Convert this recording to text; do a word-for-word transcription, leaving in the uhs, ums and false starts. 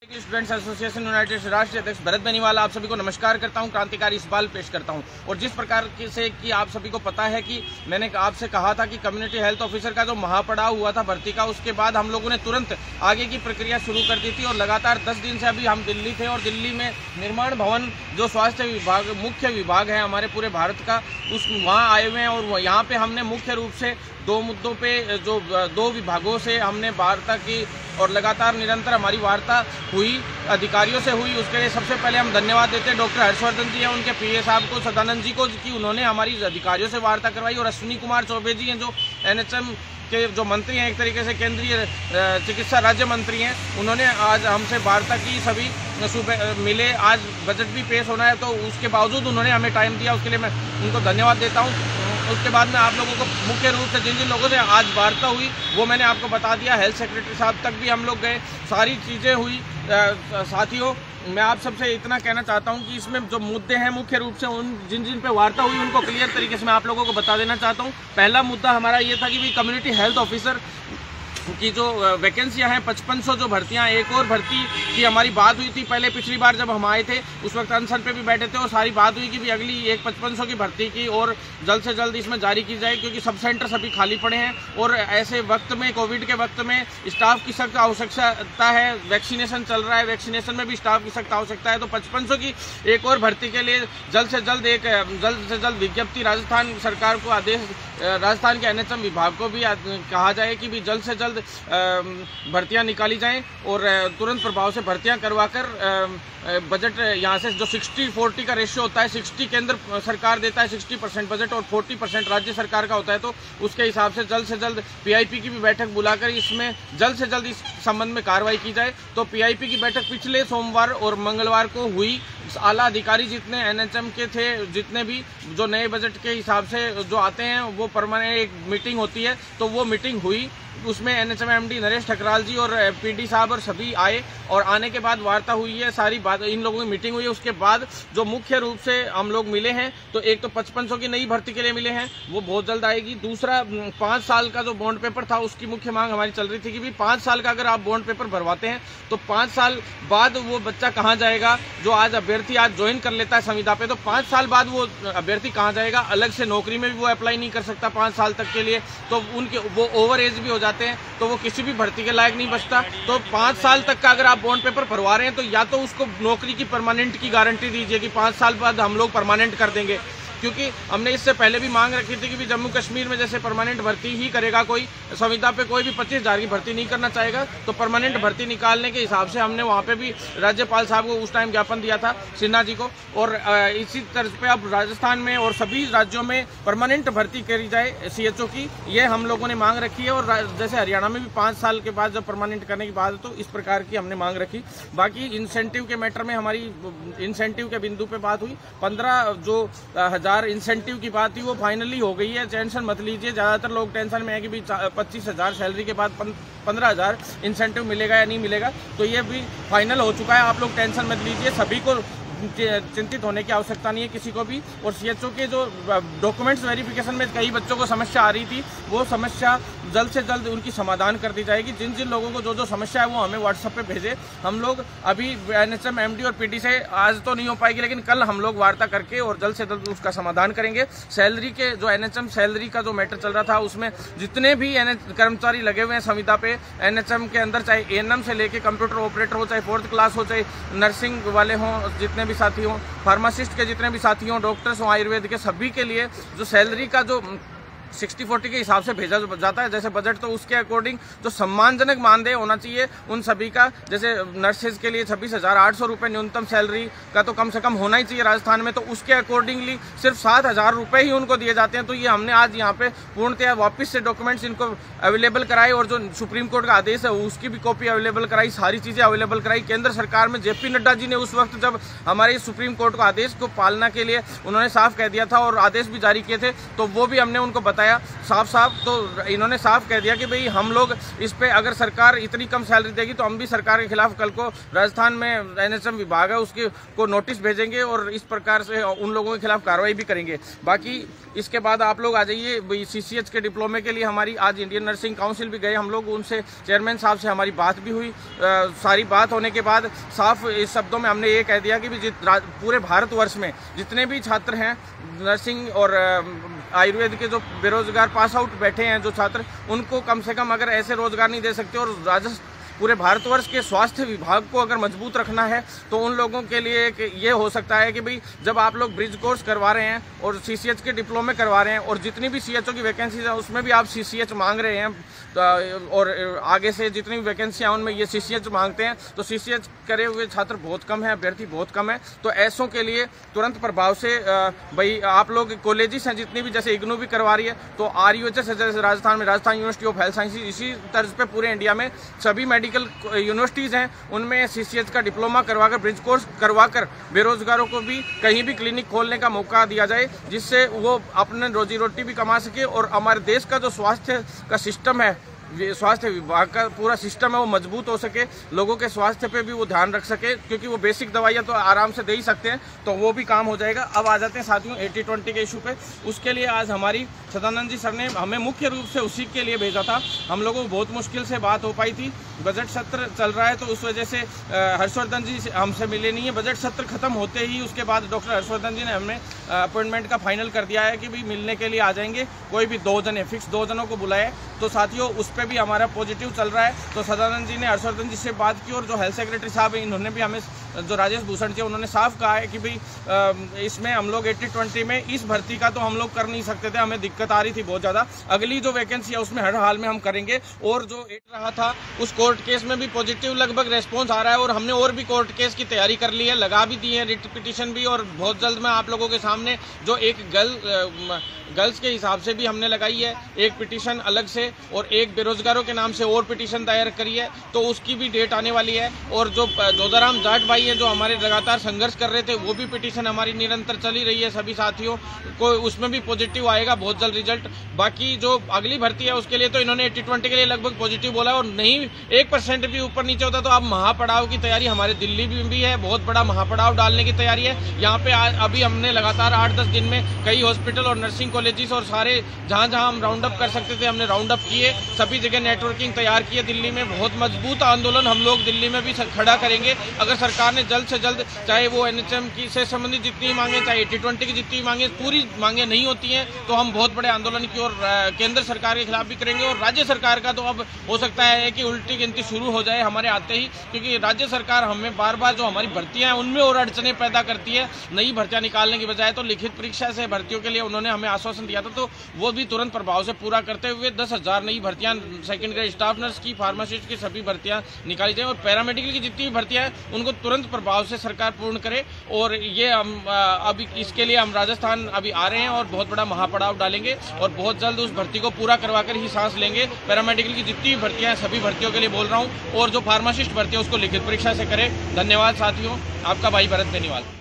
Students association United राष्ट्रीय अध्यक्ष भरत बेनीवाल आप सभी को नमस्कार करता हूं, क्रांतिकारी इकबाल पेश करता हूं। और जिस प्रकार से कि आप सभी को पता है कि मैंने आपसे कहा था कि कम्युनिटी हेल्थ ऑफिसर का जो महापड़ाव हुआ था भर्ती का, उसके बाद हम लोगों ने तुरंत आगे की प्रक्रिया शुरू कर दी थी और लगातार दस दिन से अभी हम दिल्ली थे और दिल्ली में निर्माण भवन जो स्वास्थ्य विभाग मुख्य विभाग है हमारे पूरे भारत का, उस वहाँ आए हुए हैं और यहाँ पे हमने मुख्य रूप से दो मुद्दों पे जो दो विभागों से हमने वार्ता की और लगातार निरंतर हमारी वार्ता हुई, अधिकारियों से हुई। उसके लिए सबसे पहले हम धन्यवाद देते हैं डॉक्टर हर्षवर्धन जी हैं, उनके पीए साहब को, सदानंद जी को, कि उन्होंने हमारी अधिकारियों से वार्ता करवाई। और अश्विनी कुमार चौबे जी हैं जो एनएचएम के जो मंत्री हैं, एक तरीके से केंद्रीय चिकित्सा राज्य मंत्री हैं, उन्होंने आज हमसे वार्ता की। सभी सुबह मिले, आज बजट भी पेश होना है तो उसके बावजूद उन्होंने हमें टाइम दिया, उसके लिए मैं उनको धन्यवाद देता हूँ। उसके बाद में आप लोगों को मुख्य रूप से जिन जिन लोगों से आज वार्ता हुई वो मैंने आपको बता दिया। हेल्थ सेक्रेटरी साहब तक भी हम लोग गए, सारी चीज़ें हुई। साथियों, मैं आप सबसे इतना कहना चाहता हूं कि इसमें जो मुद्दे हैं मुख्य रूप से उन जिन जिन पे वार्ता हुई उनको क्लियर तरीके से मैं आप लोगों को बता देना चाहता हूं। पहला मुद्दा हमारा ये था कि भाई कम्युनिटी हेल्थ ऑफिसर की जो वैकेंसियां हैं पचपन सौ जो भर्तियां, एक और भर्ती की हमारी बात हुई थी पहले, पिछली बार जब हम आए थे उस वक्त अनशन पे भी बैठे थे और सारी बात हुई कि भी अगली एक पचपन सौ की भर्ती की और जल्द से जल्द इसमें जारी की जाए, क्योंकि सब सेंटर सभी खाली पड़े हैं और ऐसे वक्त में, कोविड के वक्त में स्टाफ की सख्त आवश्यकता है। वैक्सीनेशन चल रहा है, वैक्सीनेशन में भी स्टाफ की सख्त आवश्यकता है, तो पचपन सौ की एक और भर्ती के लिए जल्द से जल्द एक जल्द से जल्द विज्ञप्ति राजस्थान सरकार को आदेश, राजस्थान के एनएचएम विभाग को भी कहा जाए कि भी जल्द से जल्द भर्तियां निकाली जाएं और तुरंत प्रभाव से भर्तियां करवाकर बजट यहाँ से जो सिक्सटी फोर्टी का रेशियो होता है, सिक्सटी केंद्र सरकार देता है, सिक्सटी परसेंट बजट और फोर्टी परसेंट राज्य सरकार का होता है, तो उसके हिसाब से जल्द से जल्द पीआईपी की भी बैठक बुलाकर इसमें जल्द से जल्द इस संबंध में कार्रवाई की जाए। तो पीआईपी की बैठक पिछले सोमवार और मंगलवार को हुई। आला अधिकारी जितने एनएचएम के थे, जितने भी जो नए बजट के हिसाब से जो आते हैं, वो परमानेंट एक मीटिंग होती है, तो वो मीटिंग हुई। उसमें एनएचएम एमडी नरेश ठकराल जी और पीडी साहब और सभी आए और आने के बाद वार्ता हुई है, सारी बात, इन लोगों की मीटिंग हुई है। उसके बाद जो मुख्य रूप से हम लोग मिले हैं, तो एक तो पचपन सौ की नई भर्ती के लिए मिले हैं, वो बहुत जल्द आएगी। दूसरा, पाँच साल का जो बॉन्ड पेपर था उसकी मुख्य मांग हमारी चल रही थी कि भी पाँच साल का अगर आप बॉन्ड पेपर भरवाते हैं तो पाँच साल बाद वो बच्चा कहाँ जाएगा, जो आज अभ्यर्थी आज ज्वाइन कर लेता है संविदा पे, तो पाँच साल बाद वो अभ्यर्थी कहाँ जाएगा, अलग से नौकरी में भी वो अप्लाई नहीं कर सकता पाँच साल तक के लिए, तो उनके वो ओवर एज भी हो जाते हैं, तो वो किसी भी भर्ती के लायक नहीं बचता। तो पाँच साल तक का अगर आप बॉन्ड पेपर भरवा रहे हैं तो या तो उसको नौकरी की परमानेंट की गारंटी दीजिए कि पाँच साल बाद हम लोग परमानेंट कर देंगे, क्योंकि हमने इससे पहले भी मांग रखी थी कि भी जम्मू कश्मीर में जैसे परमानेंट भर्ती ही करेगा कोई, संविदा पे कोई भी पच्चीस हज़ार की भर्ती नहीं करना चाहेगा, तो परमानेंट भर्ती निकालने के हिसाब से हमने वहाँ पे भी राज्यपाल साहब को उस टाइम ज्ञापन दिया था, सिन्हा जी को। और इसी तर्ज पे अब राजस्थान में और सभी राज्यों में परमानेंट भर्ती करी जाए सीएचओ की, ये हम लोगों ने मांग रखी है। और जैसे हरियाणा में भी पाँच साल के बाद जब परमानेंट करने की बात है तो इस प्रकार की हमने मांग रखी। बाकी इंसेंटिव के मैटर में हमारी इंसेंटिव के बिंदु पे बात हुई, पंद्रह जो हजार इंसेंटिव की बात थी वो फाइनली हो गई है, टेंशन मत लीजिए। ज़्यादातर लोग टेंशन में है कि भी पच्चीस हज़ार सैलरी के बाद पंद्रह हज़ार इंसेंटिव मिलेगा या नहीं मिलेगा, तो ये भी फाइनल हो चुका है, आप लोग टेंशन मत लीजिए, सभी को चिंतित होने की आवश्यकता नहीं है किसी को भी। और सीएचओ के जो डॉक्यूमेंट्स वेरिफिकेशन में कई बच्चों को समस्या आ रही थी, वो समस्या जल्द से जल्द उनकी समाधान कर दी जाएगी। जिन जिन लोगों को जो जो समस्या है वो हमें व्हाट्सएप पे भेजे, हम लोग अभी एनएचएम एमडी और पीडी से आज तो नहीं हो पाएगी, लेकिन कल हम लोग वार्ता करके और जल्द से जल्द उसका समाधान करेंगे। सैलरी के जो एनएचएम सैलरी का जो मैटर चल रहा था, उसमें जितने भी कर्मचारी लगे हुए हैं संविदा पे एनएचएम के अंदर, चाहे एएनएम से लेके कंप्यूटर ऑपरेटर हो, चाहे फोर्थ क्लास हो, चाहे नर्सिंग वाले हों, जितने भी साथी हों, फार्मासिस्ट के जितने भी साथी हों, डॉक्टर्स हों, आयुर्वेद के, सभी के लिए जो सैलरी का जो सिक्सटी फोर्टी के हिसाब से भेजा जाता है जैसे बजट, तो उसके अकॉर्डिंग जो सम्मानजनक मानदेय होना चाहिए उन सभी का, जैसे नर्सेज के लिए छब्बीस हज़ार आठ सौ रुपये न्यूनतम सैलरी का तो कम से कम होना ही चाहिए राजस्थान में, तो उसके अकॉर्डिंगली सिर्फ सात हज़ार रुपये ही उनको दिए जाते हैं। तो ये हमने आज यहाँ पे पूर्णतया वापस से डॉक्यूमेंट्स इनको अवेलेबल कराए और जो सुप्रीम कोर्ट का आदेश है उसकी भी कॉपी अवेलेबल कराई, सारी चीज़ें अवेलेबल कराई। केंद्र सरकार में जेपी नड्डा जी ने उस वक्त जब हमारे सुप्रीम कोर्ट को आदेश को पालना के लिए उन्होंने साफ कह दिया था और आदेश भी जारी किए थे, तो वो भी हमने उनको बताया साफ साफ, तो इन्होंने साफ कह दिया कि भाई हम लोग इस पे अगर सरकार इतनी कम सैलरी देगी तो हम भी सरकार के खिलाफ कल को राजस्थान में एनएचएम विभाग है उसके को नोटिस भेजेंगे और इस प्रकार से उन लोगों के खिलाफ कार्रवाई भी करेंगे। बाकी इसके बाद आप लोग आ जाइए सीसीएच के डिप्लोमे के लिए हमारी आज इंडियन नर्सिंग काउंसिल भी गए हम लोग, उनसे चेयरमैन साहब से हमारी बात भी हुई। आ, सारी बात होने के बाद साफ इस शब्दों में हमने ये कह दिया कि भी पूरे भारतवर्ष में जितने भी छात्र हैं नर्सिंग और आयुर्वेद के जो बेरोजगार पास आउट बैठे हैं जो छात्र, उनको कम से कम अगर ऐसे रोजगार नहीं दे सकते और राजस्थान पूरे भारतवर्ष के स्वास्थ्य विभाग को अगर मजबूत रखना है तो उन लोगों के लिए एक ये हो सकता है कि भाई जब आप लोग ब्रिज कोर्स करवा रहे हैं और सीसीएच के डिप्लोमे करवा रहे हैं और जितनी भी सीएचओ की वैकेंसीज है उसमें भी आप सीसीएच मांग रहे हैं और आगे से जितनी भी वैकेंसियाँ उनमें ये सीसीएच मांगते हैं, तो सीसीएच करे हुए छात्र बहुत कम है, अभ्यर्थी बहुत कम है। तो ऐसों के लिए तुरंत प्रभाव से भाई आप लोग कॉलेजेस हैं जितनी भी, जैसे इग्नू भी करवा रही है, तो आर यू एच एस है जैसे राजस्थान में Rajasthan university of health sciences, इसी तर्ज पे पूरे इंडिया में सभी मेडिकल यूनिवर्सिटीज़ हैं उनमें सीसीएच का डिप्लोमा करवाकर ब्रिज कोर्स करवाकर बेरोजगारों को भी कहीं भी क्लिनिक खोलने का मौका दिया जाए, जिससे वो अपने रोजी रोटी भी कमा सके और हमारे देश का जो स्वास्थ्य का सिस्टम है, स्वास्थ्य विभाग का पूरा सिस्टम है, वो मजबूत हो सके, लोगों के स्वास्थ्य पे भी वो ध्यान रख सके, क्योंकि वो बेसिक दवाइयाँ तो आराम से दे ही सकते हैं, तो वो भी काम हो जाएगा। अब आ जाते हैं साथियों एटी ट्वेंटी के इशू पे। उसके लिए आज हमारी सदानंद जी सर ने हमें मुख्य रूप से उसी के लिए भेजा था। हम लोगों को बहुत मुश्किल से बात हो पाई थी, बजट सत्र चल रहा है तो उस वजह से हर्षवर्धन जी हमसे मिले नहीं है। बजट सत्र खत्म होते ही उसके बाद डॉक्टर हर्षवर्धन जी ने हमें अपॉइंटमेंट का फाइनल कर दिया है कि भाई मिलने के लिए आ जाएंगे, कोई भी दो जने फिक्स दो जनों को बुलाए। तो साथियों उस पर भी हमारा पॉजिटिव चल रहा है। तो सदानंद जी ने हर्षवर्धन जी से बात की और जो हेल्थ सेक्रेटरी साहब हैं इन्होंने भी हमें, जो राजेश भूषण जी उन्होंने साफ कहा है कि भाई इसमें हम लोग एटी ट्वेंटी में इस भर्ती का तो हम लोग कर नहीं सकते थे, हमें दिक्कत आ रही थी बहुत ज़्यादा, अगली जो वैकेंसी है उसमें हर हाल में हम करेंगे। और जो एक रहा था उस कोर्ट केस में भी पॉजिटिव लगभग रेस्पॉन्स आ रहा है और हमने और भी कोर्ट केस की तैयारी कर ली है, लगा भी दी है रिट पिटिशन भी, और बहुत जल्द मैं आप लोगों के सामने जो एक गर्ल गर्ल्स के हिसाब से भी हमने लगाई है एक पिटिशन अलग से, और एक बेरोजगारों के नाम से और पिटिशन तैयार करी है, तो उसकी भी डेट आने वाली है। और जो जोधाराम जाट भाई है जो हमारे लगातार संघर्ष कर रहे थे, वो भी पिटिशन हमारी निरंतर चली रही है सभी साथियों को, उसमें भी पॉजिटिव आएगा बहुत जल्द रिजल्ट। बाकी जो अगली भर्ती है उसके लिए तो इन्होंने एटी ट्वेंटी के लिए लगभग पॉजिटिव बोला है, और नहीं एक परसेंट भी ऊपर नीचे होता तो अब महापड़ाव की तैयारी हमारे दिल्ली में भी है, बहुत बड़ा महापड़ाव डालने की तैयारी है। यहाँ पे अभी हमने लगातार आठ दस दिन में कई हॉस्पिटल और नर्सिंग कॉलेजेस और सारे जहाँ जहाँ हम राउंड अप कर सकते थे हमने राउंड अप किए, सभी जगह नेटवर्किंग तैयार की है। दिल्ली में बहुत मजबूत आंदोलन हम लोग दिल्ली में भी खड़ा करेंगे अगर सरकार ने जल्द से जल्द, चाहे वो एनएचएम की से संबंधित जितनी मांगे, चाहे एटी ट्वेंटी की जितनी मांगे, पूरी मांगे नहीं होती हैं तो हम बहुत बड़े आंदोलन की ओर केंद्र सरकार के खिलाफ भी करेंगे। और राज्य सरकार का तो अब हो सकता है कि उल्टी गिनती शुरू हो जाए हमारे आते ही, क्योंकि राज्य सरकार हमें बार बार जो हमारी भर्तियां हैं उनमें और अड़चने पैदा करती है। नई भर्तियां निकालने की बजाय तो लिखित परीक्षा से भर्तियों के लिए उन्होंने हमें आश्वासन दिया था, तो वो भी तुरंत प्रभाव से पूरा करते हुए दस हजार नई भर्तियां सेकंड ग्रेड स्टाफ नर्स की, फार्मासिस्ट की सभी भर्तियां निकाली जाए, और पैरामेडिकल की जितनी भी भर्तियां हैं उनको तुरंत प्रभाव से सरकार पूर्ण करे। और ये हम अभी इसके लिए हम राजस्थान अभी आ रहे हैं और बहुत बड़ा महापड़ाव डालेंगे और बहुत जल्द उस भर्ती को पूरा करवाकर ही सांस लेंगे। पैरामेडिकल की जितनी भी भर्तियां हैं सभी भर्तियों के लिए बोल रहा हूँ, और जो फार्मासिस्ट भर्ती है उसको लिखित परीक्षा से करें। धन्यवाद साथियों, आपका भाई भरत बेनीवाल।